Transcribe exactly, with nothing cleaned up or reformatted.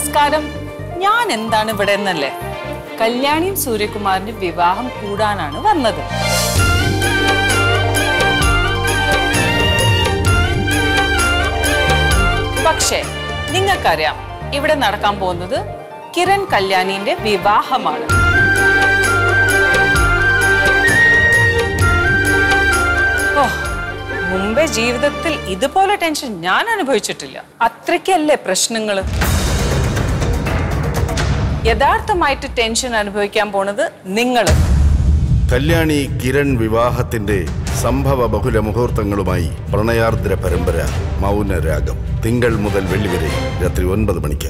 നമസ്കാരം. ഞാൻ എന്താണ് ഇവിടെ എന്നല്ലേ? കല്യാണിയും സൂര്യകുമാറിന്റെ വിവാഹം കൂടാനാണ് വന്നത്. പക്ഷേ നിങ്ങൾക്കറിയാം, ഇവിടെ നടക്കാൻ പോകുന്നത് കിരൺ കല്യാണിന്റെ വിവാഹമാണ്. ഓ, മുമ്പേ ജീവിതത്തിൽ ഇതുപോലെ ടെൻഷൻ ഞാൻ അനുഭവിച്ചിട്ടില്ല. അത്രയ്ക്കല്ലേ പ്രശ്നങ്ങള്. യഥാർത്ഥമായിട്ട് ടെൻഷൻ അനുഭവിക്കാൻ പോണത് നിങ്ങള്. കല്യാണി കിരൺ വിവാഹത്തിന്റെ സംഭവ ബഹുല മുഹൂർത്തങ്ങളുമായി പ്രണയാർദ്ര പരമ്പര മൗനരാഗം. തിങ്കൾ മുതൽ വെള്ളി വരെ രാത്രി ഒൻപത് മണിക്ക്.